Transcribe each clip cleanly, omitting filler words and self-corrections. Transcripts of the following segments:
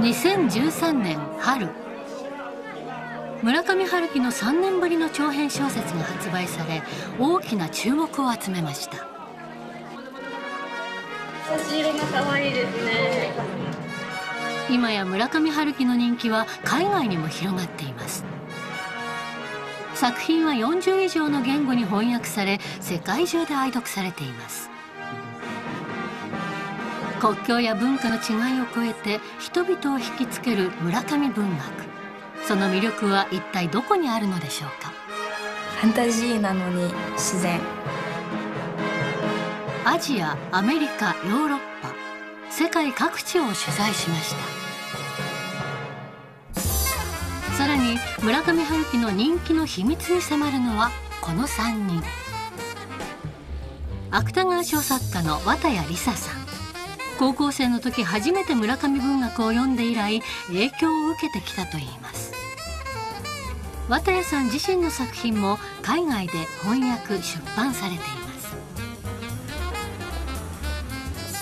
2013年春、村上春樹の3年ぶりの長編小説が発売され、大きな注目を集めました。 差し色が可愛いですね。 今や村上春樹の人気は海外にも広がっています。作品は40以上の言語に翻訳され、世界中で愛読されています。国境や文化の違いを超えて人々を引きつける村上文学。その魅力は一体どこにあるのでしょうか。 ファンタジーなのに自然。 アジア、アメリカ、ヨーロッパ、世界各地を取材しました。さらに村上春樹の人気の秘密に迫るのはこの3人。芥川賞作家の綿谷りささん。高校生の時初めて村上文学を読んで以来影響を受けてきたといいます。綿谷さん自身の作品も海外で翻訳出版されています。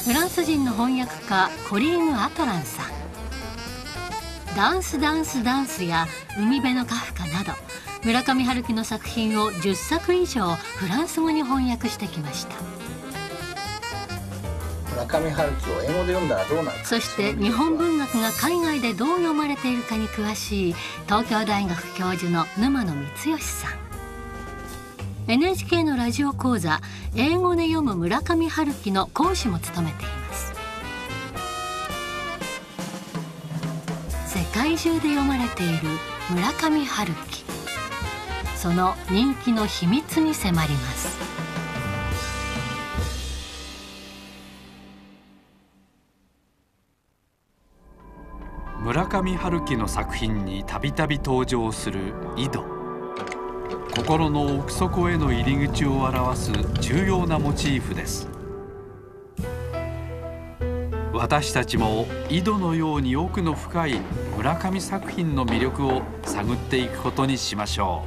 フランス人の翻訳家コリーヌ・アトランさん。ダンスダンスダンスや海辺のカフカなど村上春樹の作品を10作以上フランス語に翻訳してきました。 村上春樹を英語で読んだらどうなるか。 そして日本文学が海外でどう読まれているかに詳しい東京大学教授の沼野光義さん。 NHK のラジオ講座「英語で読む村上春樹」の講師も務めています。世界中で読まれている村上春樹、その人気の秘密に迫ります。 村上春樹の作品にたびたび登場する井戸。心の奥底への入り口を表す重要なモチーフです。私たちも井戸のように奥の深い村上作品の魅力を探っていくことにしましょ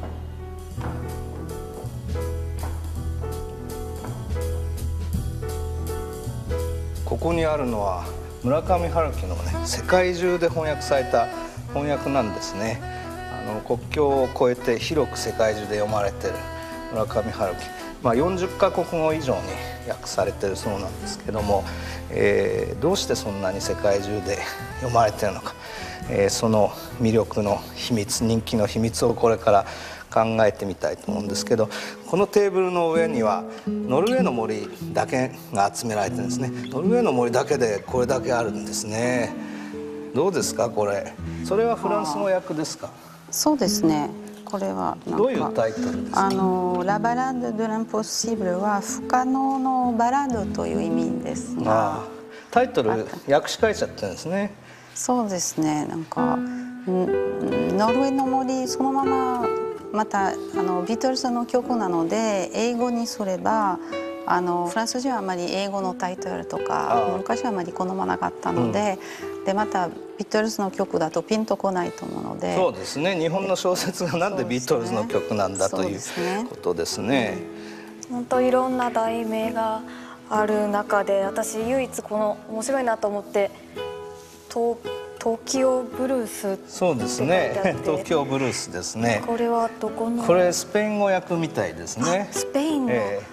ここにあるのは村上春樹のね、世界中で翻訳された翻訳なんですね。国境を越えて広く世界中で読まれてる村上春樹、40カ国語以上に訳されてるそうなんですけども、どうしてそんなに世界中で読まれてるのか、その魅力の秘密、人気の秘密をこれから考えてみたいと思うんですけど、このテーブルの上にはノルウェーの森だけが集められてるんですね。ノルウェーの森だけでこれだけあるんですね。どうですかこれ。それはフランス語訳ですか。 そうですね。これはどういうタイトルですか。 ラバラード・ド・ランポッシブルは不可能のバラードという意味ですが、 タイトル訳し替えちゃってるんですね。 そうですね。ノルウェーの森そのまままたビートルズの曲なので英語にすればフランス人はあまり英語のタイトルとか昔はあまり好まなかったので、でまたビートルズの曲だとピンとこないと思うので。 そうですね。日本の小説がなんでビートルズの曲なんだということですね。 本当いろんな題名がある中で私唯一この面白いなと思って東京ブルースって書いてあって。そうですね。東京ブルースですね。これはどこの。 これスペイン語訳みたいですね。 スペイン語。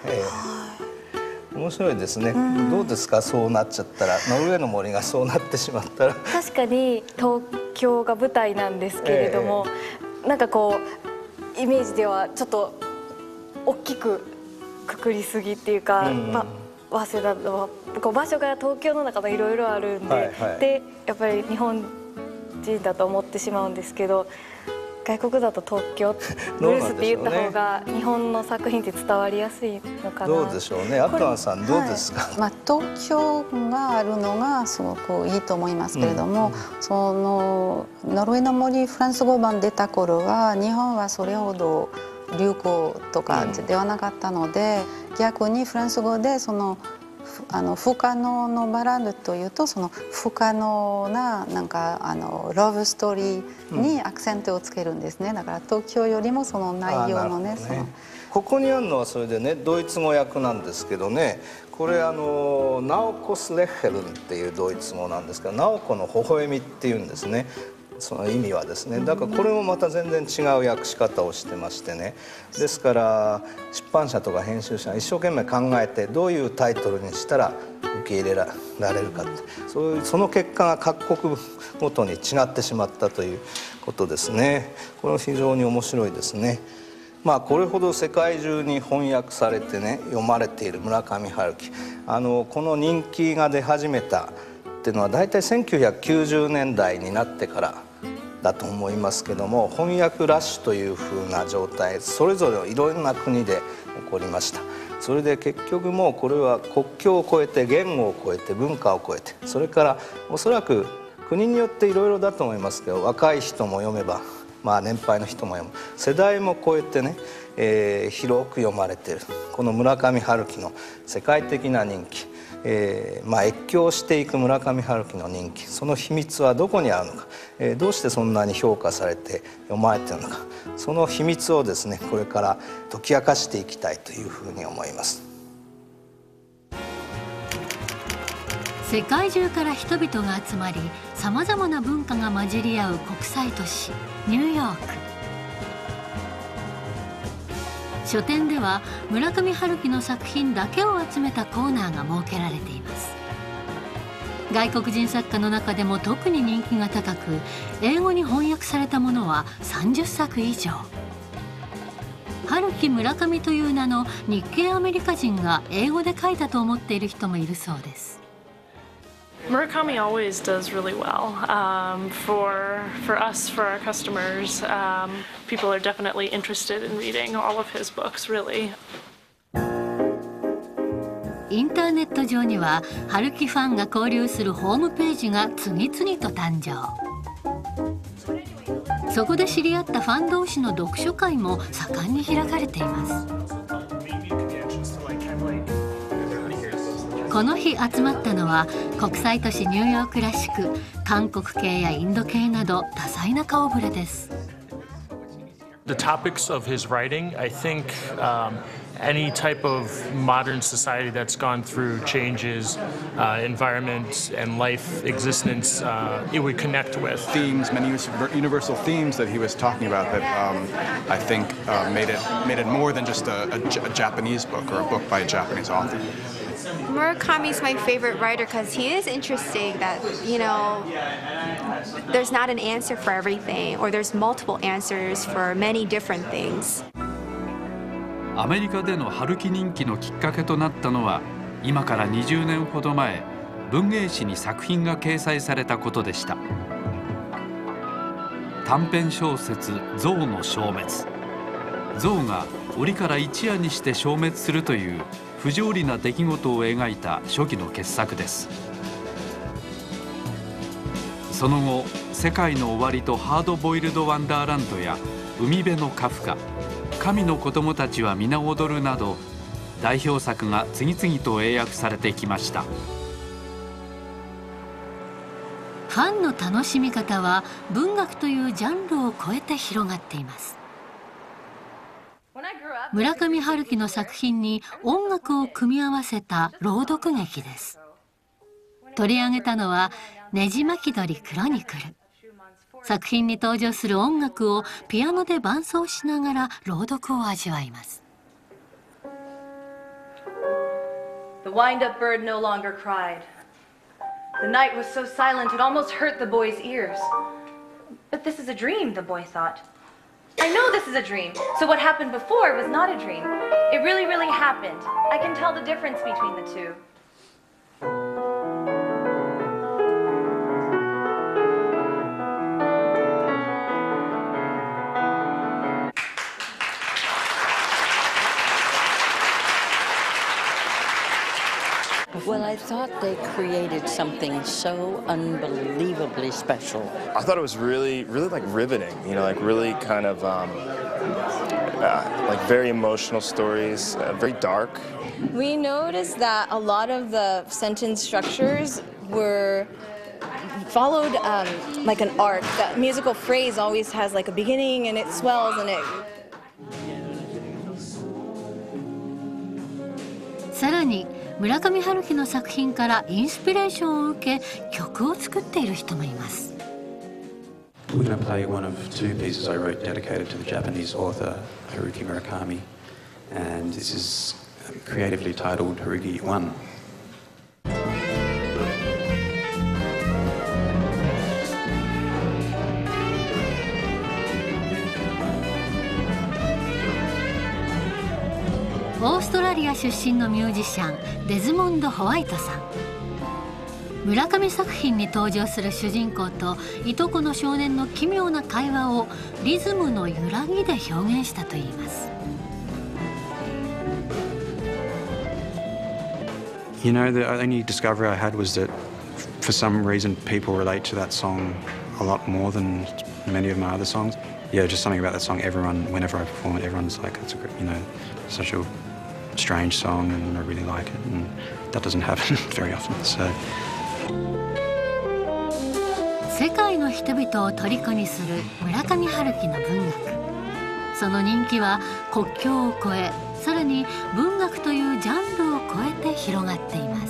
面白いですね。どうですかそうなっちゃったら、ノルウェーの森がそうなってしまったら。 確かに東京が舞台なんですけれども、なんかこうイメージではちょっと大きくくくりすぎっていうか、早稲田の場所が東京の中のいろいろあるんで、でやっぱり日本人だと思ってしまうんですけど、外国だと東京ブルースって言った方が日本の作品って伝わりやすいのかな。 どうでしょうね。アトランさんどうですか。 東京があるのがすごくいいと思いますけれども、そのノルウェーの森フランス語版出た頃は日本はそれほど流行とかではなかったので、逆にフランス語でその不可能のバラードというとその不可能ななんかラブストーリーにアクセントをつけるんですね。だから東京よりもその内容のね、 ここにあるのはそれでねドイツ語訳なんですけどね、これナオコス・レッヘルンっていうドイツ語なんですけど、ナオコの微笑みっていうんですね。その意味はですね、だからこれもまた全然違う訳し方をしてましてね、ですから出版社とか編集者が一生懸命考えてどういうタイトルにしたら受け入れられるかって、その結果が各国ごとに違ってしまったということですね。これは非常に面白いですね。まあこれほど世界中に翻訳されてね読まれている村上春樹、この人気が出始めたっていうのは大体1990年代になってからだと思いますけども、翻訳ラッシュというふうな状態それぞれいろんな国で起こりました。それで結局もうこれは国境を越えて言語を越えて文化を越えて、それからおそらく国によっていろいろだと思いますけど、若い人も読めばまあ年配の人も読む、世代も超えてね、広く読まれているこの村上春樹の世界的な人気、まあ越境していく村上春樹の人気、その秘密はどこにあるのか、どうしてそんなに評価されて読まれているのか、その秘密をですねこれから解き明かしていきたいというふうに思います。 世界中から人々が集まり、さまざまな文化が混じり合う国際都市ニューヨーク。書店では村上春樹の作品だけを集めたコーナーが設けられています。外国人作家の中でも特に人気が高く、英語に翻訳されたものは30作以上。春樹村上という名の日系アメリカ人が英語で書いたと思っている人もいるそうです。 Murakami always does really well. For us, for our customers, people are definitely interested in reading all of his books, really. インターネット上には春樹ファンが交流するホームページが次々と誕生。そこで知り合ったファン同士の読書会も盛んに開かれています。この日集まったのは国際都市ニューヨークらしく、韓国系やインド系など多彩な顔ぶれです。 The topics of his writing, I think, any type of modern society that's gone through changes, environment and life existence, it would connect with. Themes, many universal themes that he was talking about that I think made it more than just a Japanese book or a book by a Japanese author. Murakami's my favorite writer because he is interesting that, you know, there's not an answer for everything, or there's multiple answers for many different things. アメリカでの春樹人気のきっかけとなったのは、今から20年ほど前、文芸誌に作品が掲載されたことでした。短編小説「象の消滅」。象が檻から一夜にして消滅するという不条理な出来事を描いた初期の傑作です。その後「世界の終わり」と「ハードボイルド・ワンダーランド」や「海辺のカフカ」「神の子供たちは皆踊る」など代表作が次々と英訳されてきました。 ファンの楽しみ方は文学というジャンルを超えて広がっています。村上春樹の作品に音楽を組み合わせた朗読劇です。取り上げたのはねじ巻き鳥クロニクル。作品に登場する音楽をピアノで伴奏しながら朗読を味わいます。 The wind-up bird no longer cried. The night was so silent it almost hurt the boy's ears. But this is a dream, the boy thought. I know this is a dream, so what happened before was not a dream. It really, really happened. I can tell the difference between the two. Well, I thought they created something so unbelievably special. I thought it was really like riveting, you know, like really kind of like very emotional stories, very dark. We noticed that a lot of the sentence structures were followed like an arc. That musical phrase always has like a beginning and it swells and it さらに村上春樹の作品からインスピレーションを受け曲を作っている人もいます。 We're going to play one of two pieces I wrote dedicated to the Japanese author Haruki Murakami, and this is creatively titled Haruki 1. オーストラリア出身のミュージシャンデズモンド・ホワイトさん。村上作品に登場する主人公といとこの少年の奇妙な会話をリズムの揺らぎで表現したといいます。 You know, the only discovery I had was that for some reason people relate to that song a lot more than many of my other songs. Yeah, just something about that song. Everyone, whenever I perform it, everyone's like, it's a, you know, such a strange song, and I really like it, and that doesn't happen very often. So. 世界の人々を虜にする村上春樹の文学。その人気は国境を越え、さらに文学というジャンルを超えて広がっています。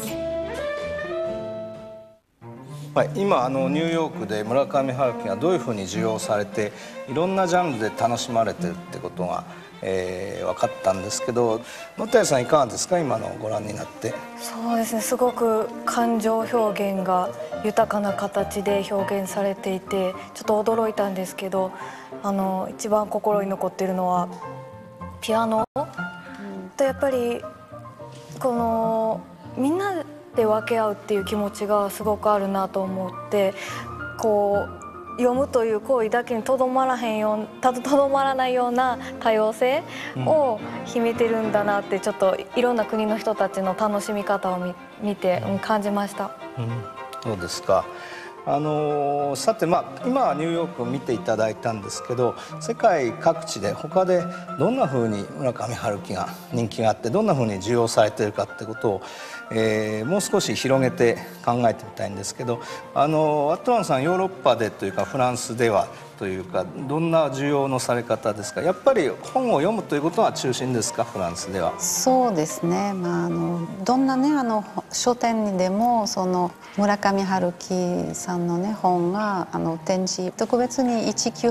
今ニューヨークで村上春樹がどういうふうに需要されていろんなジャンルで楽しまれてるってことが、分かったんですけど、野谷さんいかがですか、今のご覧になって。 そうですね、すごく感情表現が豊かな形で表現されていてちょっと驚いたんですけど、一番心に残っているのはピアノと、やっぱりこのみんなで分け合うっていう気持ちがすごくあるなと思って、こう読むという行為だけにとどまらないような多様性を秘めてるんだなって、ちょっといろんな国の人たちの楽しみ方を見て感じました。 そうですか。さて、今はニューヨークを見ていただいたんですけど、世界各地で他でどんなふうに村上春樹が人気があってどんなふうに需要されているかってことを、もう少し広げて考えてみたいんですけど、アトランさん、ヨーロッパでというかフランスではというかどんな需要のされ方ですか。やっぱり本を読むということが中心ですか、フランスでは。 そうですね、どんなね書店にでもその村上春樹さんのね本が展示、特別に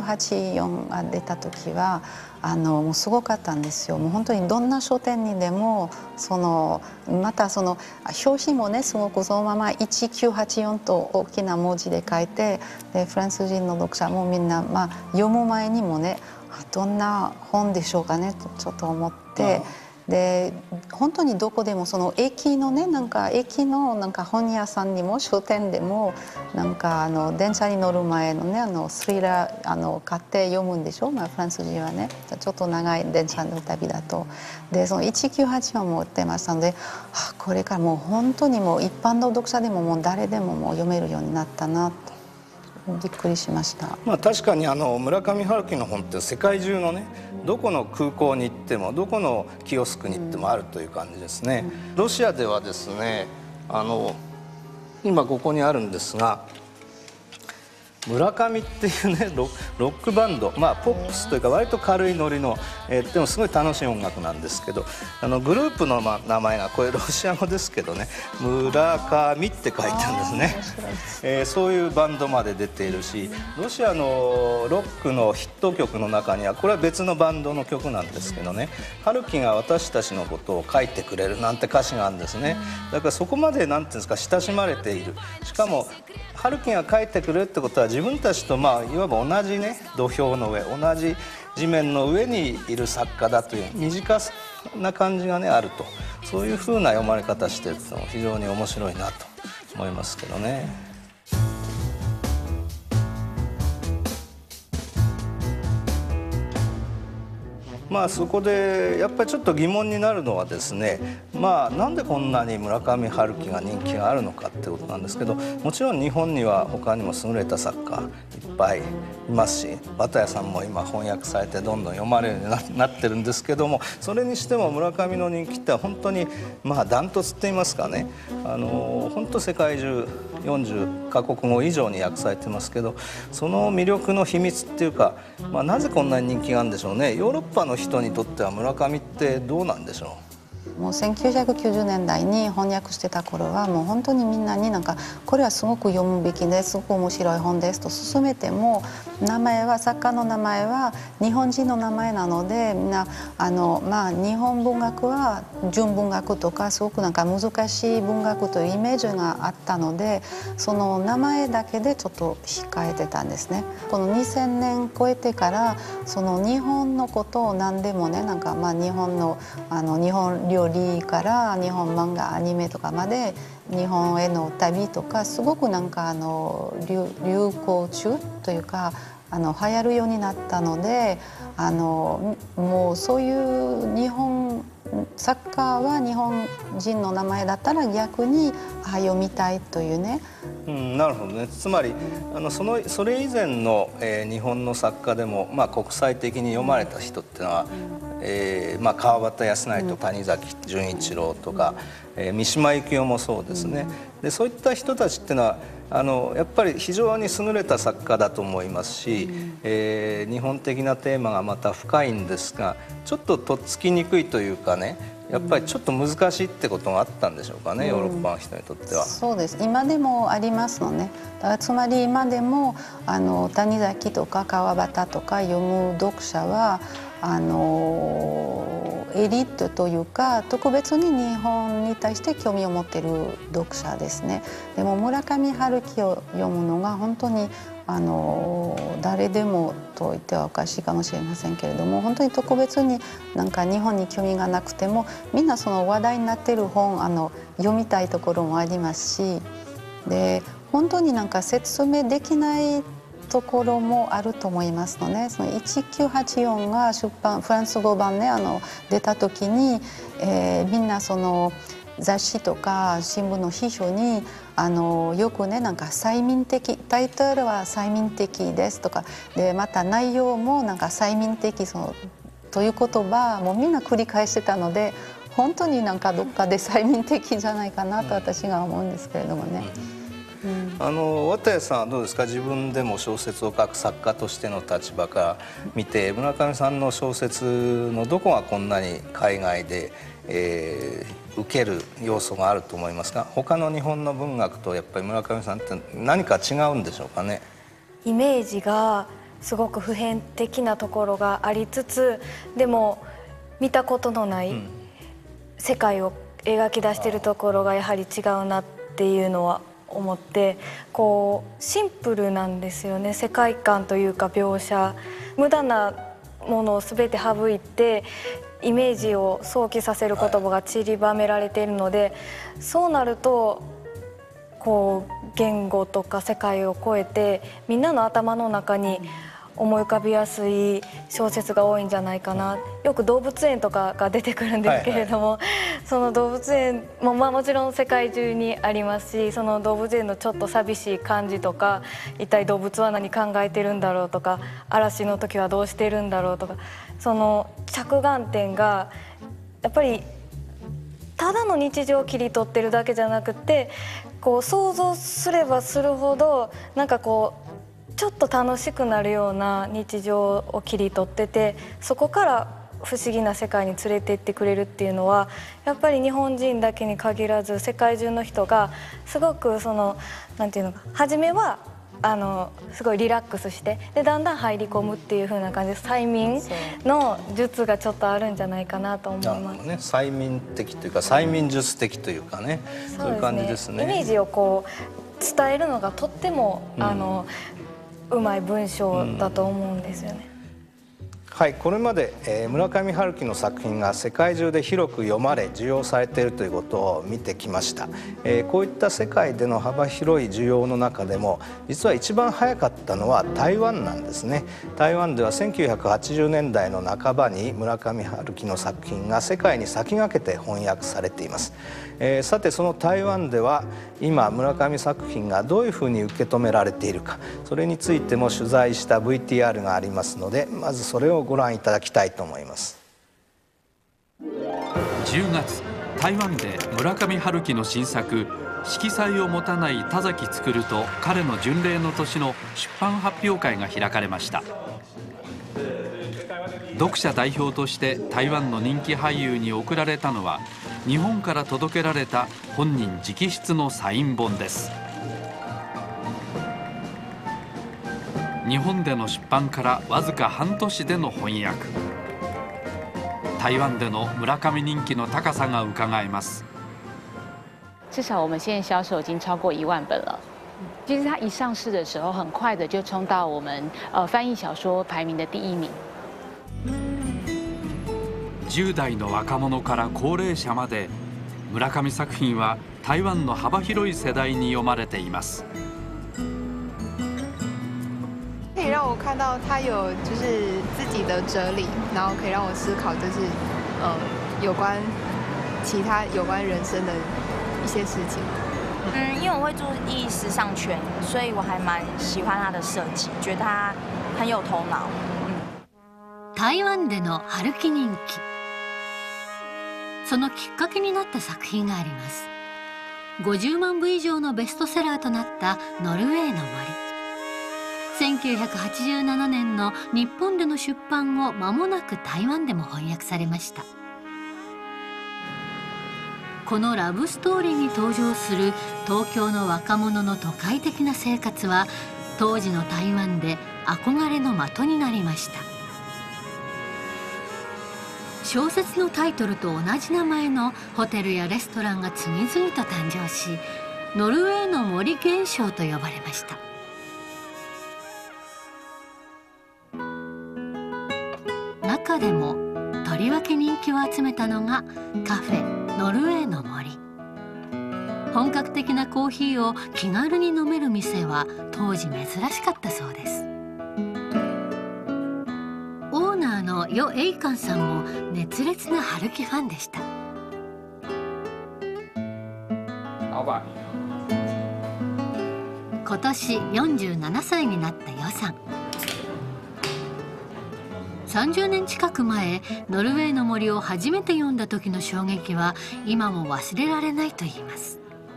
1984が出た時はもうすごかったんですよ。もう本当にどんな書店にでもまたその表紙もねすごくそのまま1984と大きな文字で書いて、でフランス人の読者もみんな、読む前にもねどんな本でしょうかねとちょっと思って。で本当にどこでもその駅のね駅の本屋さんにも書店でも電車に乗る前のねスリラー買って読むんでしょ、フランス人はねちょっと長い電車の旅だと。でその1984も売ってましたので、これからもう本当にもう一般の読者でももう誰でももう読めるようになったなと。びっくりしました。 確かに村上春樹の本って世界中のねどこの空港に行ってもどこのキオスクに行ってもあるという感じですね。ロシアではですね今ここにあるんですが、村上っていうねロックバンド、ポップスというか割と軽いノリの、でもすごい楽しい音楽なんですけど、グループの名前がこれロシア語ですけどね、村上って書いてあるんですね。そういうバンドまで出ているし、ロシアのロックのヒット曲の中にはこれは別のバンドの曲なんですけどね、春樹が私たちのことを書いてくれるなんて歌詞があるんですね。だからそこまでなんていうんですか親しまれている。しかも春樹が書いてくれるってことは自分たちといわば同じね土俵の上、同じ地面の上にいる作家だという身近な感じがねあると、そういうふうな読まれ方してるのも非常に面白いなと思いますけどね。そこでやっぱりちょっと疑問になるのはですね、なんでこんなに村上春樹が人気があるのかってことなんですけど、もちろん日本には他にも優れた作家いっぱいいますし、綿谷さんも今翻訳されてどんどん読まれるようになってるんですけども、それにしても村上の人気って本当にダントツって言いますかね、本当世界中40カ国語以上に訳されてますけど、その魅力の秘密っていうか、なぜこんなに人気があるんでしょうね。ヨーロッパの人にとっては村上ってどうなんでしょう。 もう1990年代に翻訳してた頃はもう本当にみんなになんかこれはすごく読むべきです、すごく面白い本ですと勧めても、名前は作家の名前は日本人の名前なので、みんな日本文学は純文学とかすごくなんか難しい文学というイメージがあったので、その名前だけでちょっと控えてたんですね。この2000年超えてからその日本のことを何でもね、なんか日本の日本料理から日本漫画アニメとかまで日本への旅とかすごくなんか流行中というか流行るようになったので、もうそういう日本作家は日本人の名前だったら逆に読みたいというね。 なるほどね。つまりそれ以前の、日本の作家でも、国際的に読まれた人っていうのは、川端康成と谷崎潤一郎とか、三島由紀夫もそうですね。でそういった人たちっていうのはやっぱり非常に優れた作家だと思いますし、日本的なテーマがまた深いんですが、ちょっととっつきにくいというかね、やっぱりちょっと難しいってことがあったんでしょうかね、ヨーロッパの人にとっては。 そうです、今でもありますのね。だからつまり今でも谷崎とか川端とか読む読者はエリートというか特別に日本に対して興味を持っている読者ですね。でも村上春樹を読むのが本当に誰でもと言ってはおかしいかもしれませんけれども、本当に特別になんか日本に興味がなくてもみんなその話題になっている本読みたいところもありますし、で本当になんか説明できないところもあると思いますのね。その1984が出版フランス語版ね出た時に、みんなその雑誌とか新聞の批評によくねなんか催眠的、タイトルは催眠的ですとかで、また内容もなんか催眠的という言葉もみんな繰り返してたので、本当になんかどっかで催眠的じゃないかなと私が思うんですけれどもね。 綿谷さんはどうですか、自分でも小説を書く作家としての立場から見て、村上さんの小説のどこがこんなに海外で、受ける要素があると思いますか？他の日本の文学とやっぱり村上さんって何か違うんでしょうかね？ イメージがすごく普遍的なところがありつつ、でも見たことのない世界を描き出しているところがやはり違うなっていうのは思って、こうシンプルなんですよね、世界観というか描写。無駄なものを全て省いてイメージを想起させる言葉が散りばめられているので、そうなるとこう言語とか世界を超えてみんなの頭の中に思い浮かびやすい小説が多いんじゃないかな。よく動物園とかが出てくるんですけれども、その動物園ももちろん世界中にありますし、その動物園のちょっと寂しい感じとか、一体動物は何考えてるんだろうとか、嵐の時はどうしてるんだろうとか、その着眼点がやっぱりただの日常を切り取ってるだけじゃなくて、こう想像すればするほどなんかこうちょっと楽しくなるような日常を切り取ってて、そこから不思議な世界に連れて行ってくれるっていうのは、やっぱり日本人だけに限らず世界中の人がすごくなんていうのか、初めはすごいリラックスして、でだんだん入り込むっていう風な感じで、催眠の術がちょっとあるんじゃないかなと思います。 ね、催眠的というか催眠術的というかね、そういう感じですね。 イメージをこう伝えるのがとってもうまい文章だと思うんですよね。 はい、これまで、村上春樹の作品が世界中で広く読まれ受容されているということを見てきました。こういった世界での幅広い需要の中でも実は一番早かったのは台湾なんですね。台湾では1980年代の半ばに村上春樹の作品が世界に先駆けて翻訳されています。さてその台湾では今村上作品がどういうふうに受け止められているか、それについても取材した VTR がありますので、まずそれをご覧いただきたいと思います。 10月、台湾で村上春樹の新作「色彩を持たない田崎創と彼の巡礼の年」の出版発表会が開かれました。 読者代表として台湾の人気俳優に贈られたのは、日本から届けられた本人直筆のサイン本です。日本での出版からわずか半年での翻訳。台湾での村上人気の高さが伺えます。 至少我们现在销售已经超过1万本了。其实它一上市的时候，很快的就冲到我们翻译小说排名的第1名。 10代の若者から高齢者まで、村上作品は台湾の幅広い世代に読まれています。 可以让我看到他有就是自己的哲理，然后可以让我思考，就是有关其他有关人生的一些事情。 因为我会注意时尚圈，所以我还蛮喜欢他的设计，觉得他很有头脑。 台湾での春樹人気、そのきっかけになった作品があります。50万部以上のベストセラーとなった「ノルウェーの森」。1987年の日本での出版後、間もなく台湾でも翻訳されました。このラブストーリーに登場する東京の若者の都会的な生活は、当時の台湾で憧れの的になりました。小説のタイトルと同じ名前のホテルやレストランが次々と誕生し、ノルウェーの森現象と呼ばれました。中でもとりわけ人気を集めたのがカフェノルウェーの森。本格的なコーヒーを気軽に飲める店は当時珍しかったそうです。オーナーのヨ・エイカンさんも熱烈な春樹ファンでした。今年47歳になったヨさん。30年近く前、ノルウェーの森を初めて読んだ時の衝撃は今も忘れられないと言います。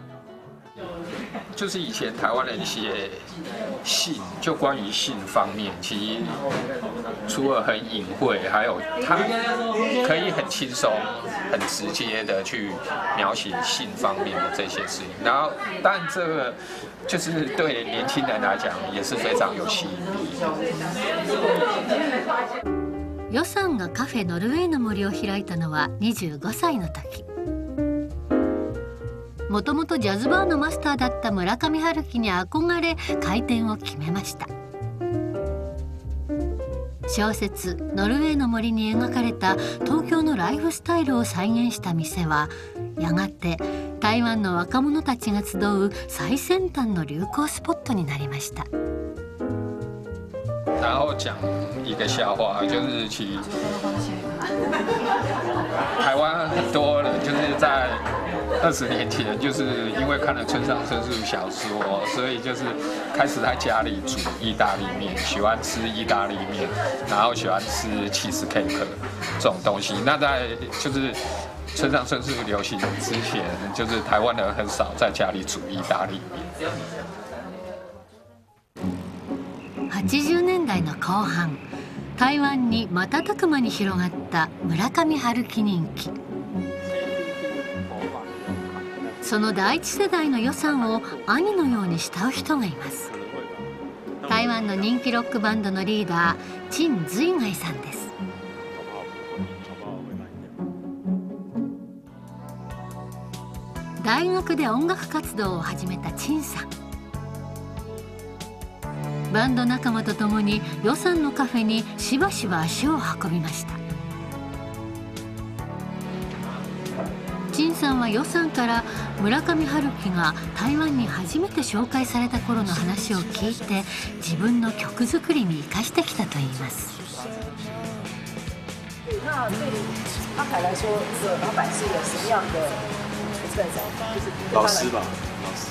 就是以前台湾的一些性，就关于性方面，其实除了很隐晦，还有它可以很轻松、很直接的去描写性方面的这些事情。然后，但这个就是对年轻人来讲也是非常有吸引力的。 ヨさんがカフェノルウェーの森を開いたのは25歳の時。もともとジャズバーのマスターだった村上春樹に憧れ開店を決めました。小説「ノルウェーの森」に描かれた東京のライフスタイルを再現した店は、やがて台湾の若者たちが集う最先端の流行スポットになりました。 然后讲一个笑话，就是其台湾很多人就是在20年前，就是因为看了村上春树小说，所以就是开始在家里煮意大利面，喜欢吃意大利面，然后喜欢吃cheese cake这种东西。那在就是村上春树流行之前，就是台湾人很少在家里煮意大利面。 80年代の後半、台湾に瞬く間に広がった村上春樹人気。その第一世代のヨさんを兄のように慕う人がいます。台湾の人気ロックバンドのリーダー、陳瑞凱さんです。大学で音楽活動を始めた陳さん。バンド仲間と共にヨさんのカフェにしばしば足を運びました。陳さんはヨさんから村上春樹が台湾に初めて紹介された頃の話を聞いて、自分の曲作りに生かしてきたといいます。 那对阿凯来说，老板是有什么样的老师吧，老师。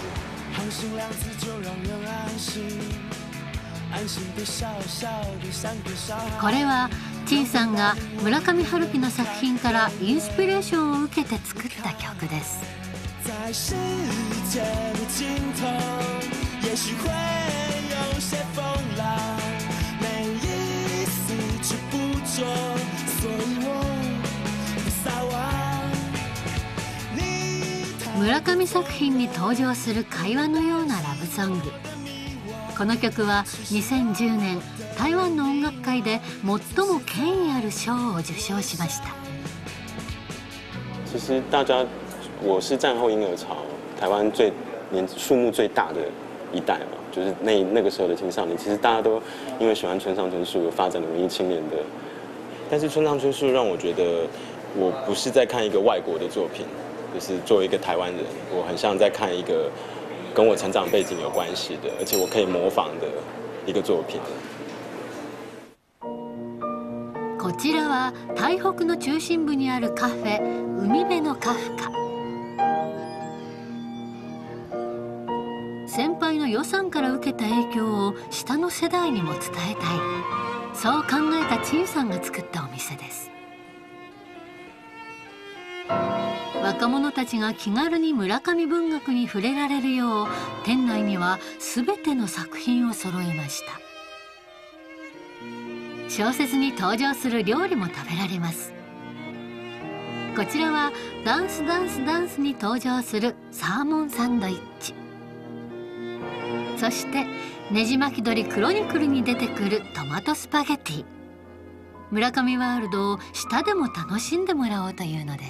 これは陳さんが村上春樹の作品からインスピレーションを受けて作った曲です。在世界的尽头，也许会有些风浪，每一次止不住村上作品に登場する会話のようなラブソング。この曲は2010年台湾の音楽界で最も権威ある賞を受賞しました。 其实大家，我是战后婴儿潮台湾数目最大的一代嘛，就是那个时候的青少年，其实大家都因为喜欢村上春树，有发展了文艺青年的。但是村上春树让我觉得，我不是在看一个外国的作品，就是作为一个台湾人，我很像在看一个跟我成长背景有关系的，而且我可以模仿的一个作品。 こちらは台北の中心部にあるカフェ海辺のカフカ。先輩の予算から受けた影響を下の世代にも伝えたい、そう考えた陳さんが作ったお店です。若者たちが気軽に村上文学に触れられるよう、店内には全ての作品を揃えました。小説に登場する料理も食べられます。こちらはダンスダンスダンスに登場するサーモンサンドイッチ、そしてねじ巻き鳥クロニクルに出てくるトマトスパゲティ。村上ワールドを舌でも楽しんでもらおうというのです。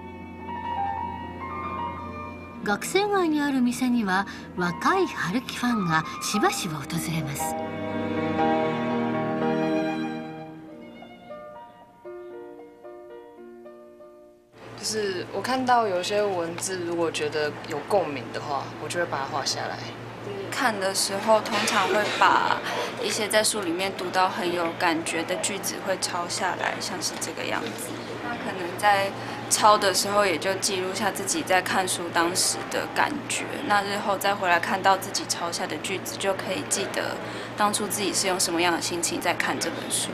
学生街にある店には若い春樹ファンがしばしば訪れます。 就是我看到有些文字，如果觉得有共鸣的话，我就会把它画下来。 看的时候，通常会把一些在书里面读到很有感觉的句子会抄下来，像是这个样子。那可能在抄的时候，也就记录下自己在看书当时的感觉。那日后再回来看到自己抄下的句子，就可以记得当初自己是用什么样的心情在看这本书。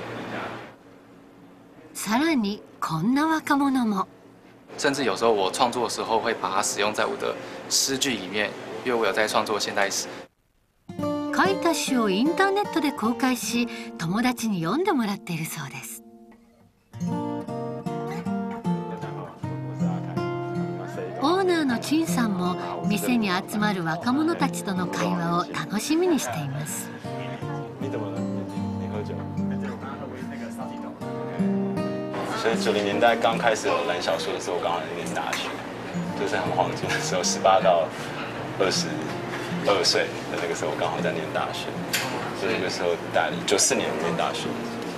さらにこんな若者も。 甚至有时候我创作的时候会把它使用在我的诗句里面，因为我有在创作现代诗。 書いた詩をインターネットで公開し、友達に読んでもらっているそうです。オーナーの陳さんも店に集まる若者たちとの会話を楽しみにしています。 所以90年代刚开始有蓝小说的时候，我刚好在念大学，就是很黄金的时候，18到22岁的那个时候，我刚好在念大学，所以那个时候大94年念大学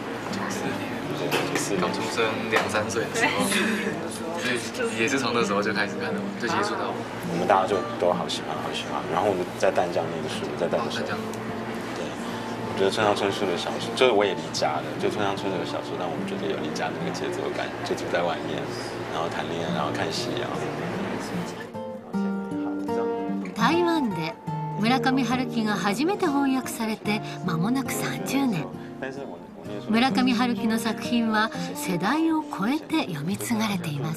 ，94年， 刚出生2、3岁的时候，也是从那时候就开始看的，就接触到。 我们大家就都好喜欢，好喜欢。然后我们在淡江念的书，在淡江。我觉得村上春树的小说，就是我也离家了，就村上春树的小说，但我们觉得有离家的那个节奏感，就住在外面，然后谈恋爱，然后看夕阳。 台湾で村上春樹が初めて翻訳されて間もなく30年。村上春樹の作品は世代を超えて読み継がれています。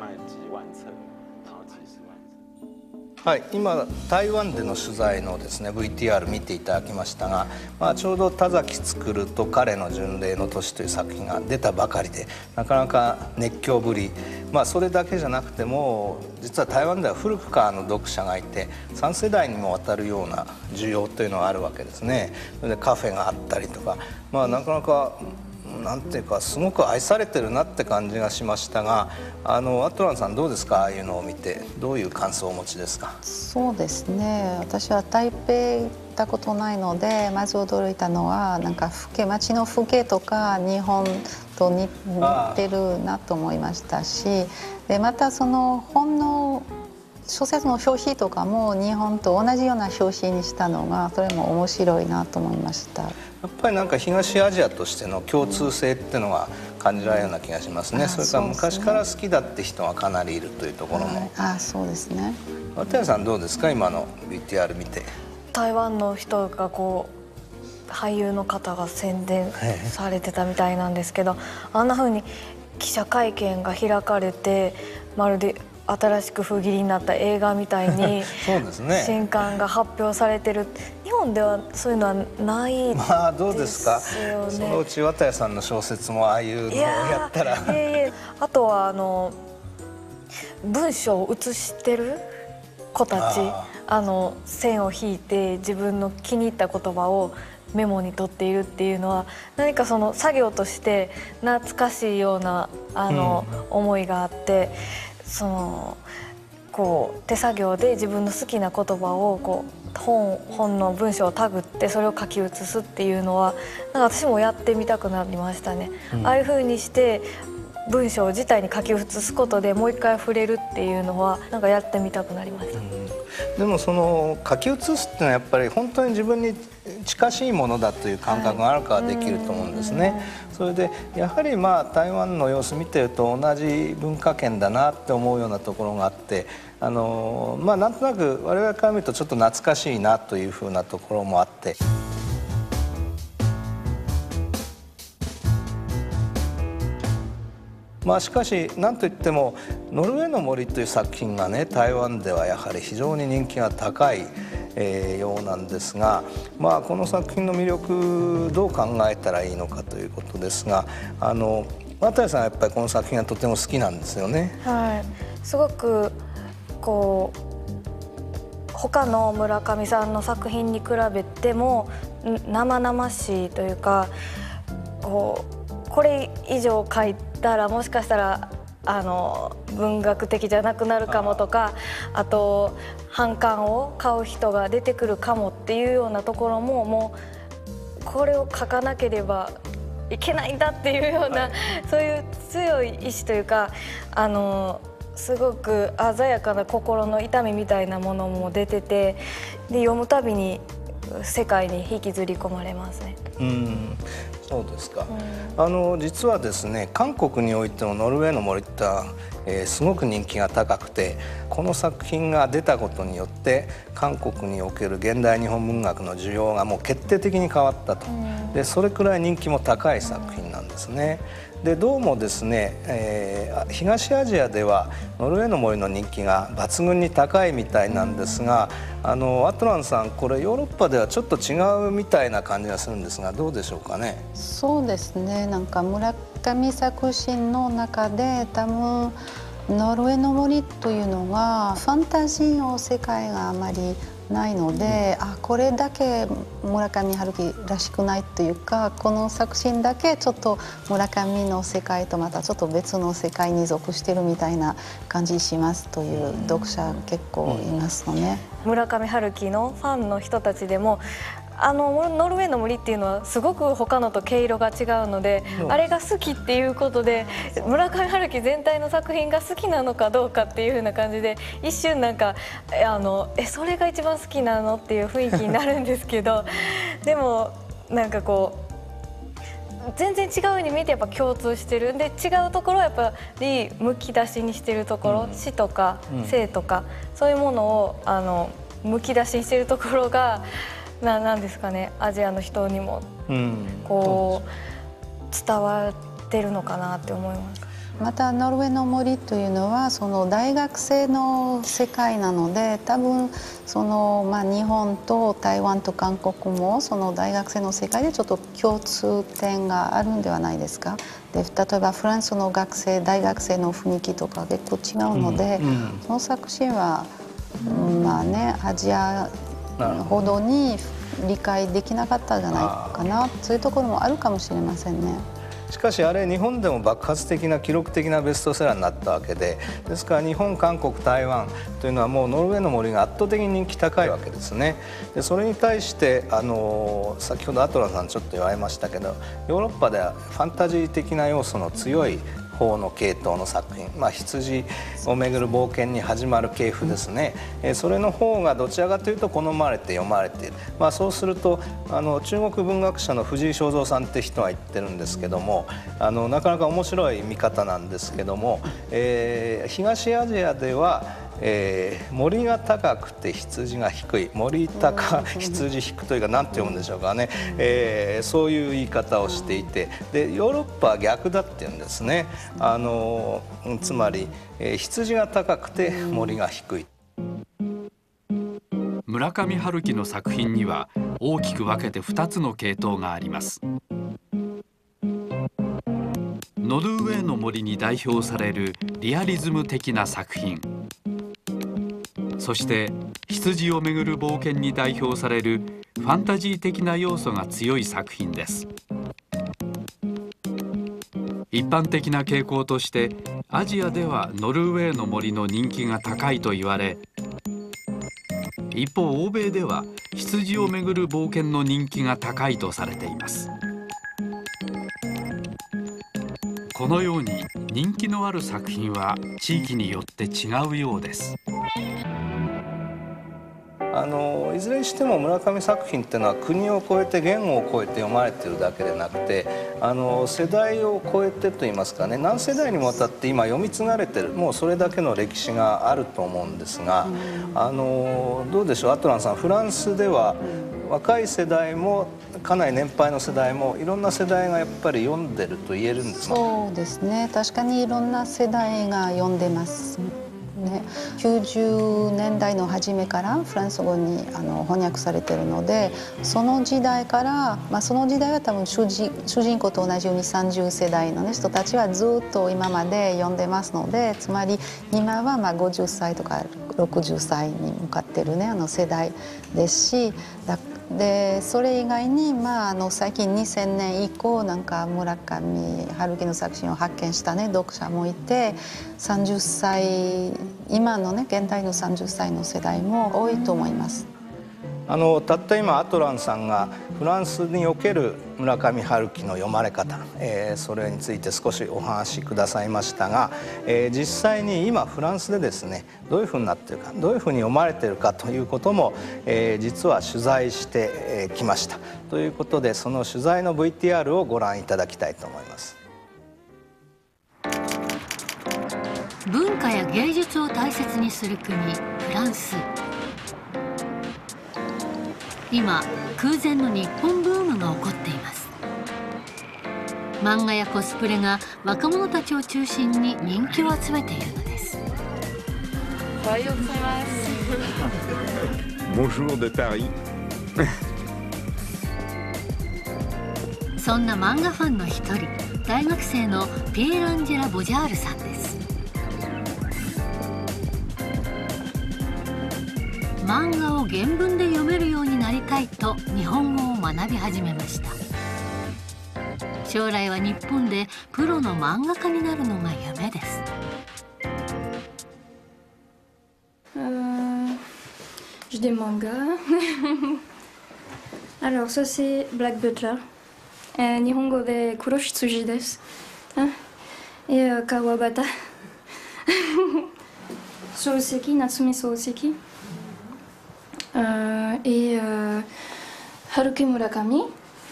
はい、今台湾での取材のですね VTR 見ていただきましたが、ちょうど田崎創と彼の巡礼の年という作品が出たばかりで、なかなか熱狂ぶり、それだけじゃなくても実は台湾では古くからの読者がいて3世代にもわたるような需要というのがあるわけですね。それでカフェがあったりとか、なかなかなんていうかすごく愛されてるなって感じがしましたが、アトランさんどうですか、ああいうのを見てどういう感想をお持ちですか？ そうですね、私は台北行ったことないのでまず驚いたのはなんか街の風景とか日本と似てるなと思いましたし、でまたその本の小説の表紙とかも日本と同じような表紙にしたのがそれも面白いなと思いました。 やっぱりなんか東アジアとしての共通性っていうのが感じられるような気がしますね。それから昔から好きだって人がかなりいるというところも。 そうですね。 綿谷さんどうですか、今の VTR 見て。 台湾の人が俳優の方が宣伝されてたみたいなんですけど、あんな風に記者会見が開かれてまるで新しく封切りになった映画みたいに新刊が発表されてる。日本ではそういうのはないですよね。 まあどうですか、そのうち綿谷さんの小説もああいうのをやったら。 あとは文章を写してる子たち、線を引いて自分の気に入った言葉をメモに取っているっていうのは、何かその作業として懐かしいような思いがあって、こう手作業で自分の好きな言葉をこう本の文章をタグってそれを書き写すっていうのは、なんか私もやってみたくなりましたね。ああいう風にして文章自体に書き写すことでもう一回触れるっていうのはなんかやってみたくなりました。 でもその書き写すっていうのはやっぱり本当に自分に近しいものだという感覚があるからできると思うんですね。それでやはり台湾の様子見てると同じ文化圏だなって思うようなところがあって、なんとなく我々から見るとちょっと懐かしいなというふうなところもあって。しかし何といっても「ノルウェーの森」という作品がね、台湾ではやはり非常に人気が高いようなんですが、この作品の魅力どう考えたらいいのかということですが、綿谷さんはやっぱりこの作品がとても好きなんですよね。 はい、すごくこう他の村上さんの作品に比べても生々しいというか、これ以上書いたらもしかしたら文学的じゃなくなるかもとか、あと反感を買う人が出てくるかもっていうようなところも、もうこれを書かなければいけないんだっていうような、そういう強い意志というか、すごく鮮やかな心の痛みみたいなものも出てて、で読むたびに世界に引きずり込まれますね。 そうですか。実はですね、韓国においての「ノルウェーの森」ってすごく人気が高くて、この作品が出たことによって韓国における現代日本文学の需要がもう決定的に変わったと。でそれくらい人気も高い作品なんですね。でどうもですね、東アジアではノルウェーの森の人気が抜群に高いみたいなんですが、アトランさん、これヨーロッパではちょっと違うみたいな感じがするんですが、どうでしょうかね。 そうですね、なんか村上作品の中で多分ノルウェーの森というのはファンタジーの世界があまりないので、これだけ村上春樹らしくないというか、この作品だけちょっと村上の世界とまたちょっと別の世界に属してるみたいな感じしますという読者結構いますのね。 村上春樹のファンの人たちでもノルウェーの森っていうのはすごく他のと毛色が違うので、あれが好きっていうことで村上春樹全体の作品が好きなのかどうかっていう風な感じで、一瞬なんかそれが一番好きなのっていう雰囲気になるんですけどでもなんかこう全然違うように見えてやっぱ共通してるんで、違うところはやっぱりむき出しにしてるところ、死とか生とかそういうものをむき出しにしてるところがなんですかね、アジアの人にもこう伝わってるのかなって思います。 またノルウェーの森というのはその大学生の世界なので、多分日本と台湾と韓国もその大学生の世界でちょっと共通点があるんではないですか。で例えばフランスの大学生の雰囲気とか結構違うので、その作品はアジアほどに理解できなかったんじゃないかな、そういうところもあるかもしれませんね。 しかしあれ日本でも爆発的な記録的なベストセラーになったわけで、ですから日本、韓国、台湾というのはもうノルウェーの森が圧倒的に人気高いわけですね。でそれに対して先ほどアトラさんちょっと言われましたけど、ヨーロッパではファンタジー的な要素の強い方の系統の作品、羊をめぐる冒険に始まる系譜ですね、それの方がどちらかというと好まれて読まれている。そうすると中国文学者の藤井正蔵さんって人が言ってるんですけども、なかなか面白い見方なんですけども、東アジアでは森が高くて羊が低い、森高羊低というか何て読むんでしょうかね、そういう言い方をしていて、でヨーロッパは逆だっていうんですね。つまり羊が高くて森が低い。 村上春樹の作品には大きく分けて2つの系統があります。ノルウェーの森に代表されるリアリズム的な作品、そして羊をめぐる冒険に代表されるファンタジー的な要素が強い作品です。一般的な傾向としてアジアではノルウェーの森の人気が高いと言われ、一方欧米では羊をめぐる冒険の人気が高いとされています。このように人気のある作品は地域によって違うようです。 いずれにしても村上作品っていうのは国を越えて言語を越えて読まれているだけでなくて、世代を超えてといいますかね、何世代にもわたって今読み継がれてる、もうそれだけの歴史があると思うんですが、どうでしょう、アトランさん、フランスでは若い世代もかなり年配の世代もいろんな世代がやっぱり読んでると言えるんですか？ そうですね、確かにいろんな世代が読んでますね。90年代の初めからフランス語に翻訳されているので、その時代から、その時代は多分主人公と同じように30世代の、人たちはずっと今まで読んでますので、つまり今は50歳とか60歳に向かってる、世代ですし、でそれ以外に、最近2000年以降なんか村上春樹の作品を発見した、読者もいて、30歳今の現代の30歳の世代も多いと思います。 たった今アトランさんがフランスにおける村上春樹の読まれ方、それについて少しお話しくださいましたが、実際に今フランスでですね、どういうふうになっているか、どういうふうに読まれているかということも、実は取材してきました。ということで、その取材の VTR をご覧いただきたいと思います。 文化や芸術を大切にする国フランス。今空前の日本ブームが起こっています。漫画やコスプレが若者たちを中心に人気を集めているのです。 おはようございます。 Bonjour de Paris そんな漫画ファンの一人、大学生のピエール・アンジェラ・ボジャールさんです。漫画を原文で読めるようになりたいと日本語を学び始めました。将来は日本でプロの漫画家になるのが夢です。 J'ai des mangas. Alors ça c'est Black Butler. 日本語で黒羊です。川端。漱石、夏目漱石。春木村上。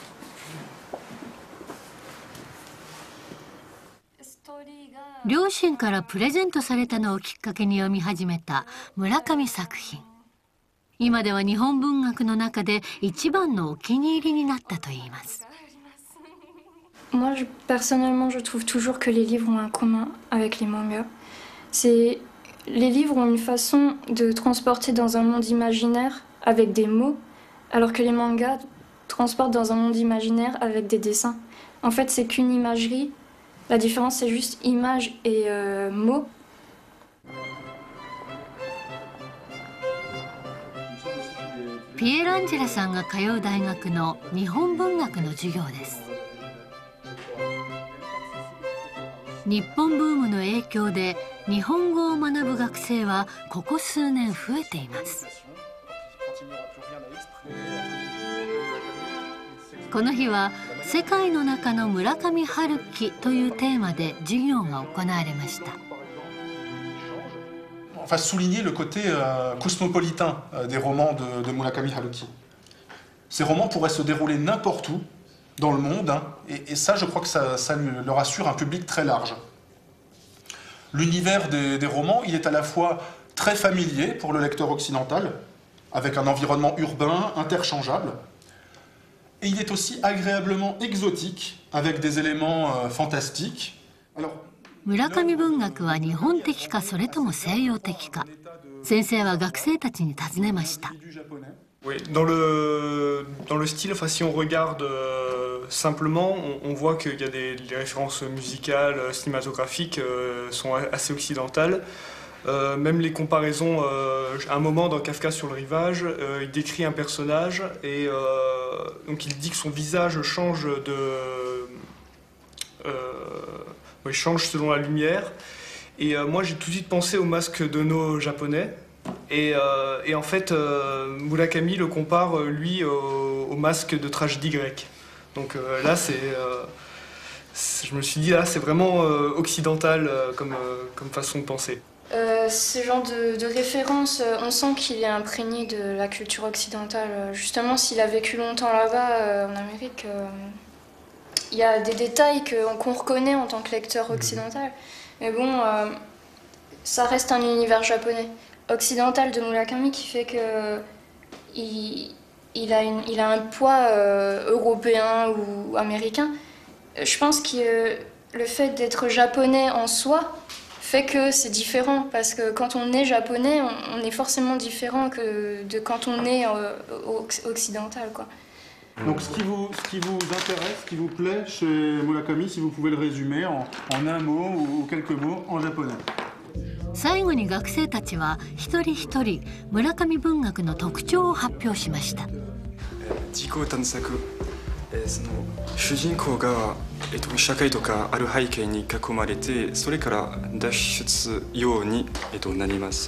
両親からプレゼントされたのをきっかけに読み始めた村上作品。今では日本文学の中で一番のお気に入りになったといいます。 Moi, personnellement, je trouve toujours que les livres ont un commun avec les mangas. Les livres ont une façon de transporter dans un monde imaginaire avec des mots, alors que les mangas transportent dans un monde imaginaire avec des dessins. En fait, c'est qu'une imagerie. La différence, c'est juste image et mots. ピエール・アンジェラさんが通う大学の日本文学の授業です。日本ブームの影響で日本語を学ぶ学生はここ数年増えています。この日は世界の中の村上春樹というテーマで授業が行われました。 Enfin, souligner le côté cosmopolitain des romans de Murakami Haruki. Ces romans pourraient se dérouler n'importe où dans le monde, et ça, je crois que ça leur assure un public très large. L'univers des romans, il est à la fois très familier pour le lecteur occidental, avec un environnement urbain interchangeable, et il est aussi agréablement exotique, avec des éléments fantastiques. Alors, 村上文学は日本的かそれとも西洋的か、先生は学生たちに尋ねました。 Oui, dans le style, enfin, si on regarde simplement, on voit qu'il y a les références musicales, cinématographiques sont assez occidentales. Même les comparaisons, à un moment dans Kafka sur le rivage, il décrit un personnage et donc il dit que son visage change change selon la lumière. Et moi j'ai tout de suite pensé au masque de nos japonais. Et en fait, Murakami le compare, lui, au masque de tragédie grecque. Donc là, je me suis dit, là, c'est vraiment occidental comme façon de penser. Ce genre de référence, on sent qu'il est imprégné de la culture occidentale. Justement, s'il a vécu longtemps là-bas, en Amérique, il y a des détails qu'on reconnaît en tant que lecteur occidental. Mais bon, ça reste un univers japonais. Occidental de Murakami qui fait que il a un poids européen ou américain. Je pense que le fait d'être japonais en soi fait que c'est différent, parce que quand on est japonais, on est forcément différent que de quand on est occidental, quoi. Donc ce qui vous intéresse, ce qui vous plaît chez Murakami, si vous pouvez le résumer en un mot ou quelques mots en japonais. 最後に学生たちは一人一人村上文学の特徴を発表しました。 自己探索、その主人公が、社会とかある背景に囲まれて、それから脱出ように、なります。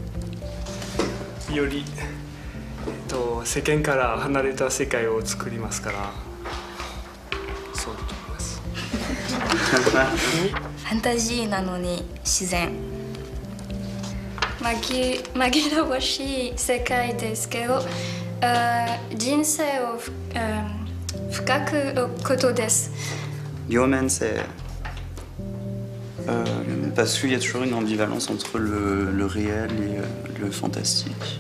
より、世間から離れた世界を作りますから、そうだと思います。 ファンタジーなのに自然。 紛らわしい世界ですけど、人生を深くことです。 両面性。Parce qu'il y a toujours une ambivalence entre le réel et le fantastique.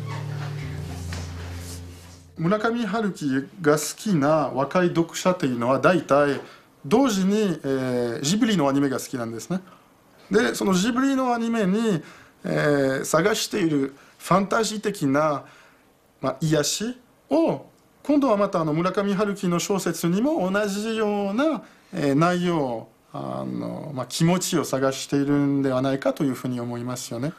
村上春樹が好きな若い読者というのは大体同時に、ジブリのアニメが好きなんですね。でそのジブリのアニメに、探しているファンタジー的な、癒しを今度はまた村上春樹の小説にも同じような、内容気持ちを探しているんではないかというふうに思いますよね。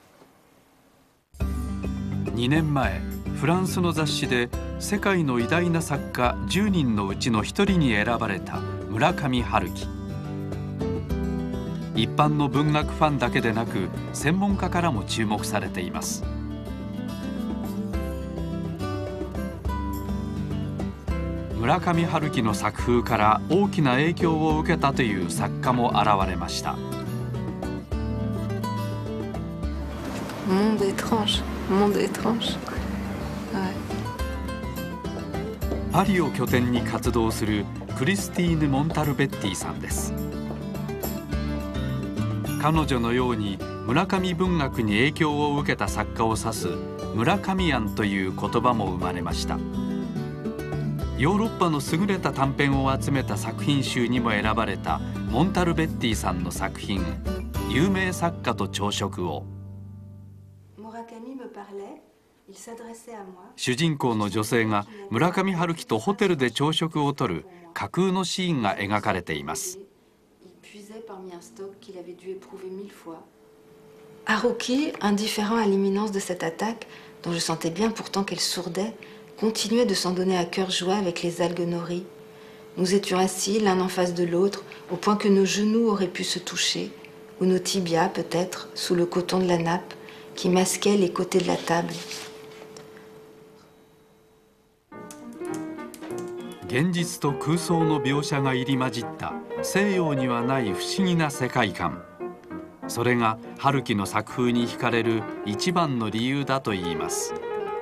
2年前フランスの雑誌で世界の偉大な作家10人のうちの1人に選ばれた村上春樹。一般の文学ファンだけでなく専門家からも注目されています。村上春樹の作風から大きな影響を受けたという作家も現れました。 Monde étrange, monde étrange. パリを拠点に活動するクリスティーヌ・モンタルベッティさんです。彼女のように村上文学に影響を受けた作家を指す村上案という言葉も生まれました。ヨーロッパの優れた短編を集めた作品集にも選ばれたモンタルベッティさんの作品「有名作家と朝食を」。主人公の女性が村上春樹とホテルで朝食をとる架空のシーンが描かれています。 Haruki, indifférent à l'imminence de cette attaque, dont je sentais bien pourtant qu'elle sourdait, continuait de s'en donner à cœur joie avec les algues nori. Nous étions assis l'un en face de l'autre, au point que nos genoux auraient pu se toucher, ou nos tibias peut-être, sous le coton de la nappe, qui masquait les côtés de la table. 現実と空想の描写が入り混じった西洋にはない不思議な世界観。それが春樹の作風に惹かれる一番の理由だといいます。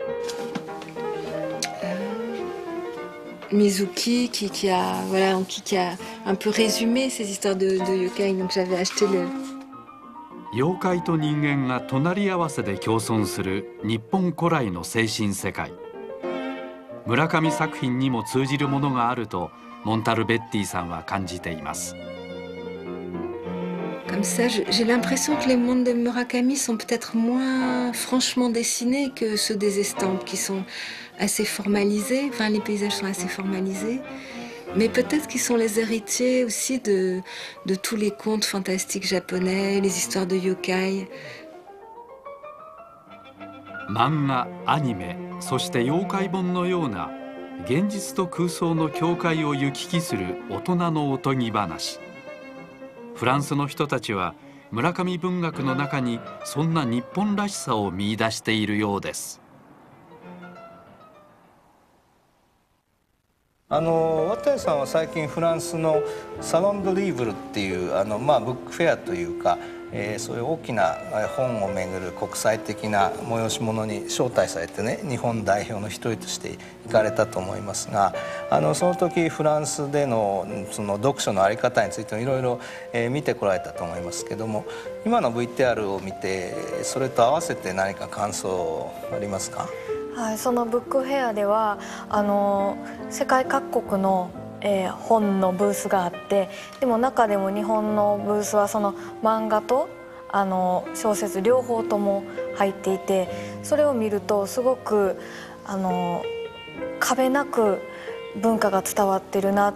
Mizuki qui a un peu résumé ces histoires de yokai, donc j'avais acheté le. 妖怪と人間が隣り合わせで共存する日本古来の精神世界。村上作品にも通じるものがあるとモンタルベッティさんは感じています。 comme ça. J'ai l'impression que les mondes de Murakami sont peut-être moins franchement dessinés que ceux des estampes, qui sont assez formalisés. Enfin, les paysages sont assez formalisés. Mais peut-être qu'ils sont les héritiers aussi de tous les contes fantastiques japonais, les histoires de yokai. 漫画、アニメ、そして妖怪本のような現実と空想の境界を行き来する大人のおとぎ話。フランスの人たちは村上文学の中にそんな日本らしさを見出しているようです。 綿谷さんは最近フランスのサロン・ド・リーブルっていうブックフェアというか、そういう大きな本をめぐる国際的な催し物に招待されてね、日本代表の一人として行かれたと思いますが、その時フランスでのその読書の在り方についてもいろいろ見てこられたと思いますけども、今の VTR を見てそれと合わせて何か感想ありますか？ はい、そのブックフェアでは世界各国の本のブースがあって、でも中でも日本のブースはその漫画と小説両方とも入っていて、それを見るとすごく壁なく文化が伝わってるなって。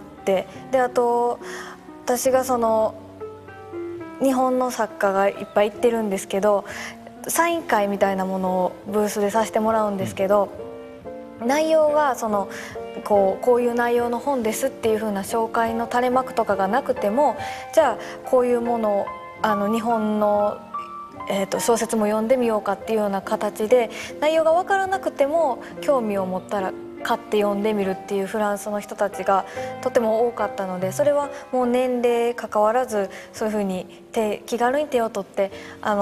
であと私がその日本の作家がいっぱい行ってるんですけど、サイン会みたいなものをブースでさせてもらうんですけど、内容がこういう内容の本ですっていう風な紹介の垂れ幕とかがなくても、じゃあこういうものを日本の、小説も読んでみようかっていうような形で、内容が分からなくても興味を持ったら買って読んでみるっていうフランスの人たちがとても多かったので、それはもう年齢関わらずそういう風に気軽に手を取って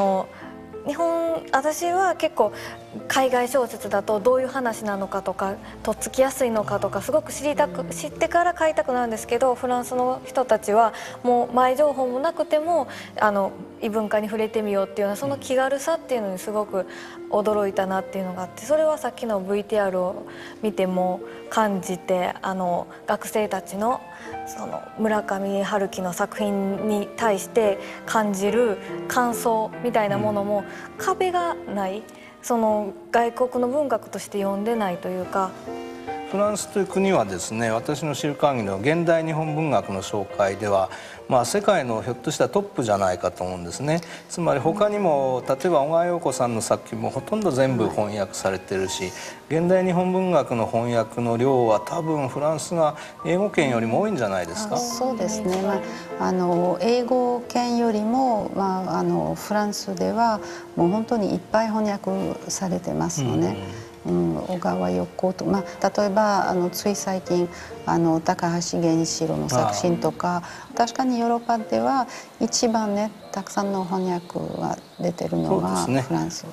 私は結構海外小説だとどういう話なのかとかとっつきやすいのかとかすごく知ってから買いたくなるんですけど、フランスの人たちはもう前情報もなくても異文化に触れてみようっていうようなその気軽さっていうのにすごく驚いたなっていうのがあって、それはさっきの VTR を見ても感じて、学生たちのその村上春樹の作品に対して感じる感想みたいなものも壁がない、その外国の文学として読んでないというか。 フランスという国はですね、私の知る限りの現代日本文学の紹介では、世界のひょっとしたらトップじゃないかと思うんですね。つまり他にも例えば小川洋子さんの作品もほとんど全部翻訳されてるし、現代日本文学の翻訳の量は多分フランスが英語圏よりも多いんじゃないですか？ そうですね、英語圏よりも、フランスではもう本当にいっぱい翻訳されてますのね。小川洋子と、例えばつい最近高橋源一郎の作品とか、確かにヨーロッパでは一番ねたくさんの翻訳が出てるのがフランス。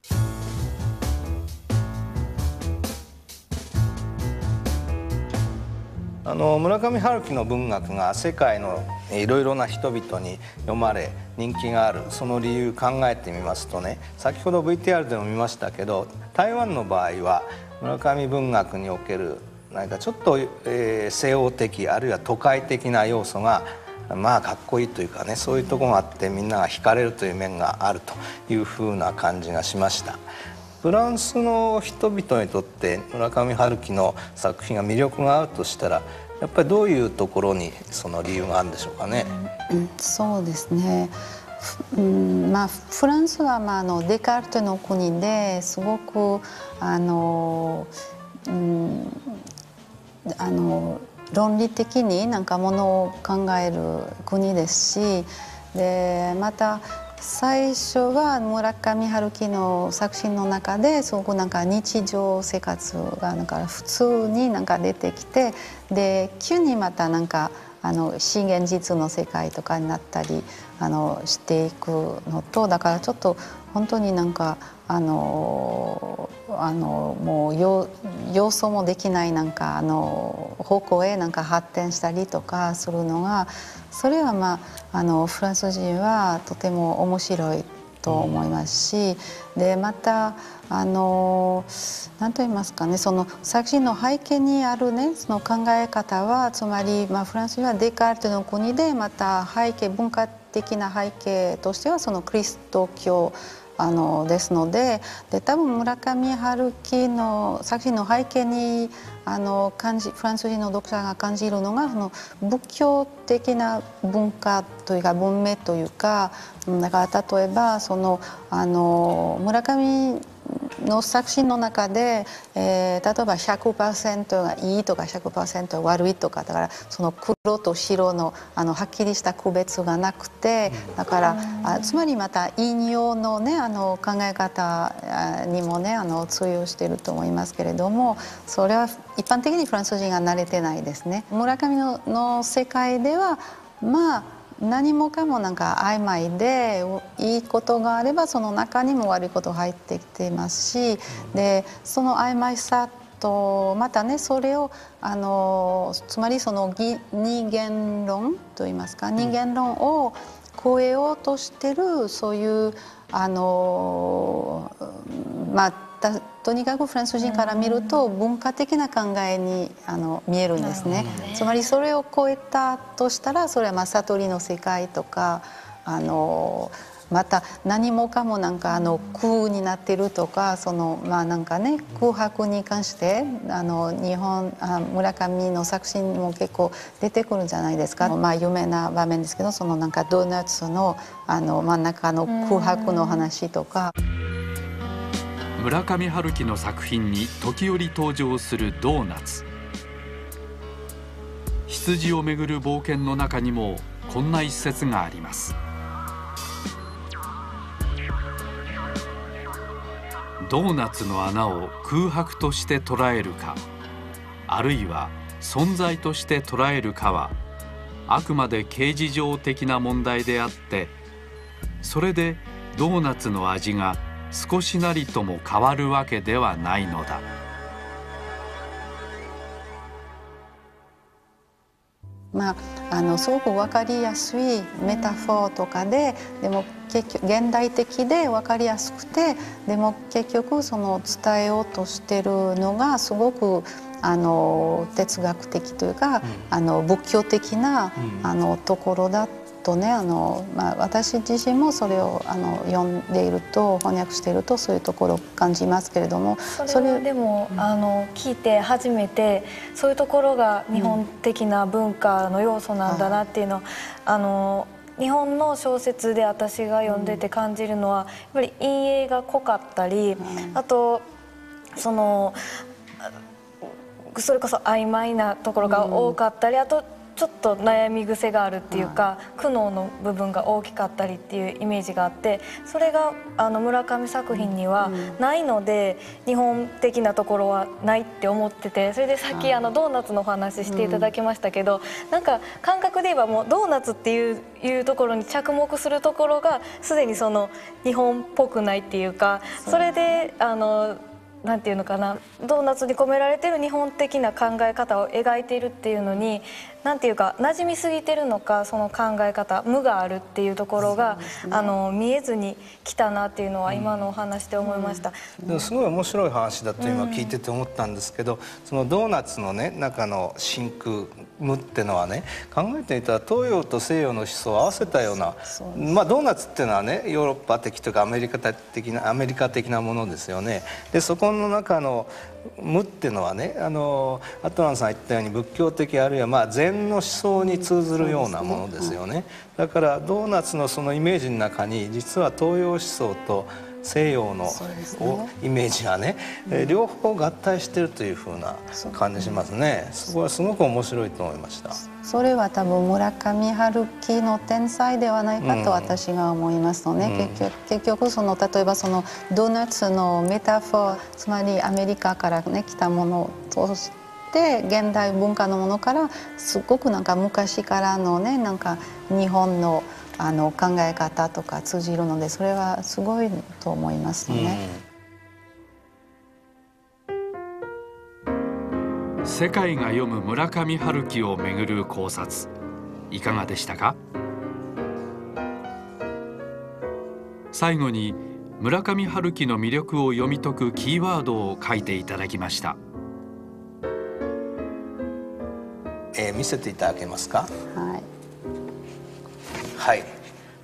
村上春樹の文学が世界のいろいろな人々に読まれ人気がある、その理由考えてみますとね、先ほど VTR でも見ましたけど、台湾の場合は村上文学における何かちょっと、西欧的あるいは都会的な要素がかっこいいというかね、そういうところがあってみんなが惹かれるという面があるというふうな感じがしました。フランスの人々にとって村上春樹の作品が魅力があるとしたら、やっぱりどういうところにその理由があるんでしょうかね。 そうですね、フランスはデカルトの国ですごく論理的にものを考える国ですし、でまた最初は村上春樹の作品の中ですごく日常生活が普通に出てきて、で急にまた非現実の世界とかになったりしていくのと、だからちょっと本当にもう予想もできない方向へ発展したりとかするのが、それはフランス人はとても面白いと思いますし、でまた何と言いますかね、その作品の背景にあるねその考え方は、つまりフランスはデカルトの国で、また文化的な背景としてはそのキリスト教ですので、多分村上春樹の作品の背景にフランス人の読者が感じるのがその仏教的な文化というか文明というか、だから例えばその村上の作品の中で、例えば 100% がいいとか 100% 悪いとか、だからその黒と白のはっきりした区別がなくて、だからつまりまた引用のね考え方にもね通用していると思いますけれども、それは一般的にフランス人が慣れてないですね。村上の世界ではまあ何もかもなんか曖昧で、いいことがあればその中にも悪いことが入ってきていますし、でその曖昧さとまたねそれをつまりその二元論といいますか、二元論を超えようとしてるそういうまあとにかくフランス人から見ると文化的な考えに見えるんですね。つまりそれを超えたとしたら、それはまあ悟りの世界とかまた何もかもなんか空になってるとか、そのまあなんかね空白に関して村上の作品にも結構出てくるんじゃないですか。まあ有名な場面ですけど、そのなんかドーナツの真ん中の空白の話とか。 村上春樹の作品に時折登場するドーナツ。羊をめぐる冒険の中にもこんな一節があります。ドーナツの穴を空白として捉えるか、あるいは存在として捉えるかはあくまで形而上的な問題であって、それでドーナツの味が少しなりとも変わるわけではないのだ。 まあ、すごく分かりやすいメタフォーとかで、でも結局現代的で分かりやすくて、でも結局その伝えようとしてるのがすごく哲学的というか、仏教的なところだとね、まあ、私自身もそれを読んでいると、翻訳しているとそういうところを感じますけれども、 それはでも聞いて初めてそういうところが日本的な文化の要素なんだなっていうのは、日本の小説で私が読んでて感じるのは、やっぱり陰影が濃かったり、あとそれこそ曖昧なところが多かったり、あとちょっと悩み癖があるっていうか、苦悩の部分が大きかったりっていうイメージがあって、それが村上作品にはないので、日本的なところはないって思ってて、それでさっきドーナツのお話していただきましたけど、なんか感覚で言えばもうドーナツっていうところに着目するところがすでにその日本っぽくないっていうか、それでなんていうのかな、ドーナツに込められてる日本的な考え方を描いているっていうのに、なんていうか馴染みすぎてるのか、その考え方無があるっていうところが見えずに来たなっていうのは今のお話で思いました。 でもすごい面白い話だと今聞いてて思ったんですけど、そのドーナツのね中の真空無ってのはね、考えてみたら東洋と西洋の思想を合わせたような、まあドーナツっていうのはねヨーロッパ的というかアメリカ的なものですよね。でそこの中の無っていうのはね、アトランさん言ったように仏教的あるいはまあ禅の思想に通ずるようなものですよね。だからドーナツのそのイメージの中に実は東洋思想と西洋のイメージがね、両方合体しているというふうな感じしますね。そこはすごく面白いと思いました。 それは多分村上春樹の天才ではないかと私が思いますのね。結局その例えばそのドーナツのメタファー、つまりアメリカからね来たものとして現代文化のものからすごくなんか昔からのねなんか日本の考え方とか通じるので、それはすごいと思いますね。 世界が読む村上春樹をめぐる考察、いかがでしたか？最後に村上春樹の魅力を読み解くキーワードを書いていただきました。 見せていただけますか？ はい。 はい。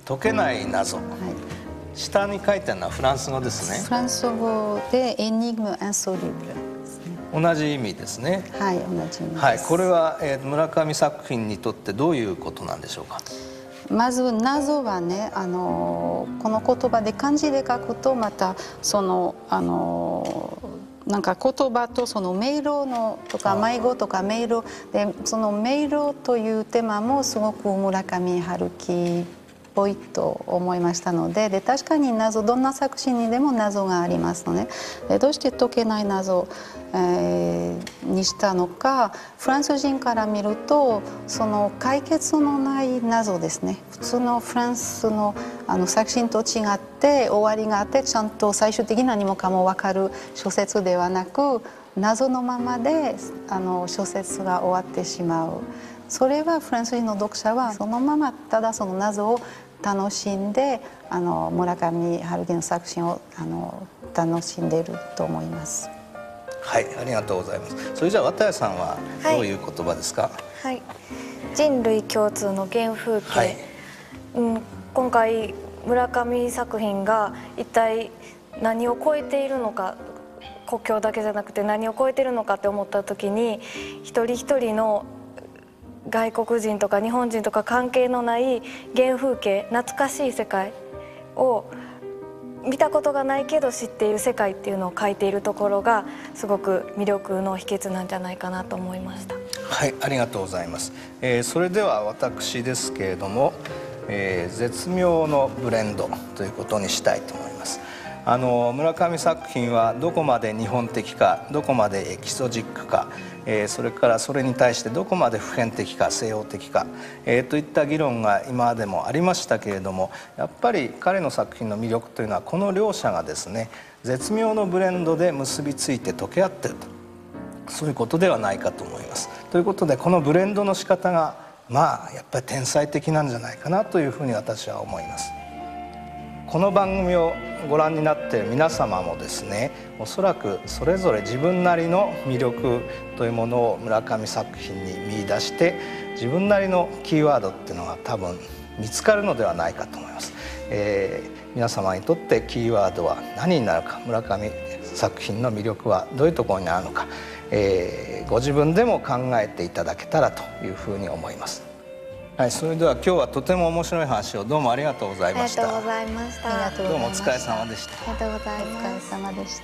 解けない謎。下に書いてあるのはフランス語ですね。 フランス語でエニグム・インソリブル。 同じ意味ですね。 はい、同じ意味です。 はい、これは、村上作品にとってどういうことなんでしょうか。 まず謎はね、この言葉で漢字で書くとまたそのなんか言葉とその迷路のとか迷子とか迷路で、その迷路というテーマもすごく村上春樹っぽいと思いましたので、確かに謎、どんな作品にでも謎がありますのね。どうして解けない謎、にしたのか、フランス人から見るとその解決のない謎ですね。普通のフランスの作品と違って終わりがあってちゃんと最終的に何もかも分かる小説ではなく、謎のままで小説が終わってしまう。それはフランス人の読者はそのままただその謎を楽しんで村上春樹の作品を楽しんでいると思います。 はい、ありがとうございます。それじゃあ綿谷さんはどういう言葉ですか。 はい、人類共通の原風景。はい、今回村上作品が一体何を超えているのか、国境だけじゃなくて何を超えているのかって思った時に、一人一人の外国人とか日本人とか関係のない原風景、懐かしい世界を見たことがないけど知っている世界っていうのを書いているところがすごく魅力の秘訣なんじゃないかなと思いました。 はい、ありがとうございます。それでは私ですけれども、絶妙のブレンドということにしたいと思います。村上作品はどこまで日本的か、どこまでエキゾチックか、それからそれに対してどこまで普遍的か西洋的か、といった議論が今でもありましたけれども、やっぱり彼の作品の魅力というのはこの両者がですね、絶妙のブレンドで結びついて溶け合っていると、そういうことではないかと思います。ということでこのブレンドの仕方がやっぱり天才的なんじゃないかなというふうに私は思います。この番組をご覧になっている皆様もですね、おそらくそれぞれ自分なりの魅力というものを村上作品に見出して、自分なりのキーワードっていうのが多分見つかるのではないかと思います。皆様にとってキーワードは何になるか、村上作品の魅力はどういうところにあるのか、ご自分でも考えていただけたらというふうに思います。はい、それでは今日はとても面白い話をどうもありがとうございました。 ありがとうございました。 どうもお疲れ様でした。 ありがとうございます。 お疲れ様でした。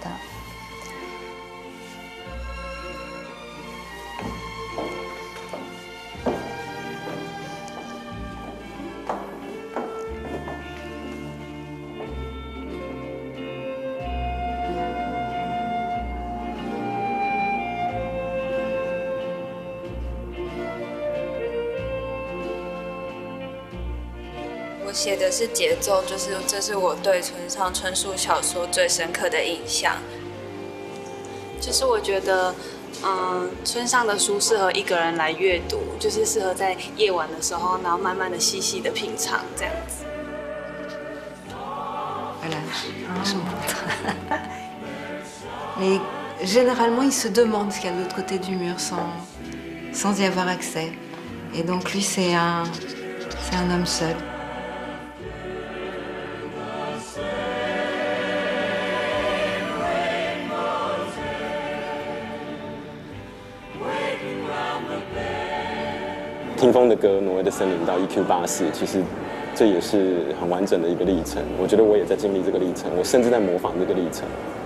我写的是节奏，这是我对村上春树小说最深刻的印象。 就是我觉得，村上的书适合一个人来阅读，就是适合在夜晚的时候，然后慢慢的、细细的品尝这样子。 Voilà, je Et généralement, il se demande ce qu'il y a de l'autre côté du mur sans y avoir accès. Et donc lui, c'est un homme seul. «听风的歌》《挪威的森林》到 EQ84，其实这也是很完整的一个历程。我觉得我也在经历这个历程，我甚至在模仿这个历程。